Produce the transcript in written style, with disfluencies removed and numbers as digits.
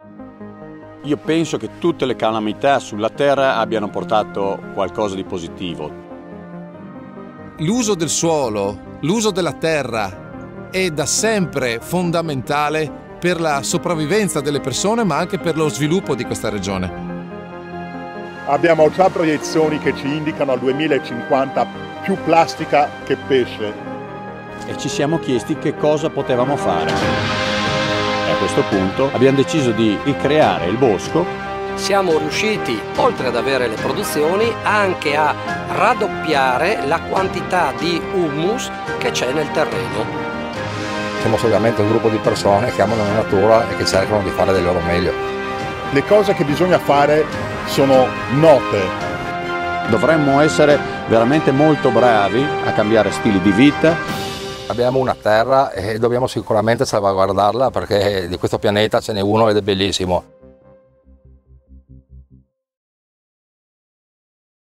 Io penso che tutte le calamità sulla Terra abbiano portato qualcosa di positivo. L'uso del suolo, l'uso della terra è da sempre fondamentale per la sopravvivenza delle persone, ma anche per lo sviluppo di questa regione. Abbiamo già proiezioni che ci indicano al 2050 più plastica che pesce. E ci siamo chiesti che cosa potevamo fare. E a questo punto abbiamo deciso di ricreare il bosco. Siamo riusciti, oltre ad avere le produzioni, anche a raddoppiare la quantità di humus che c'è nel terreno. Siamo solamente un gruppo di persone che amano la natura e che cercano di fare del loro meglio. Le cose che bisogna fare sono note. Dovremmo essere veramente molto bravi a cambiare stili di vita. Abbiamo una terra e dobbiamo sicuramente salvaguardarla perché di questo pianeta ce n'è uno ed è bellissimo.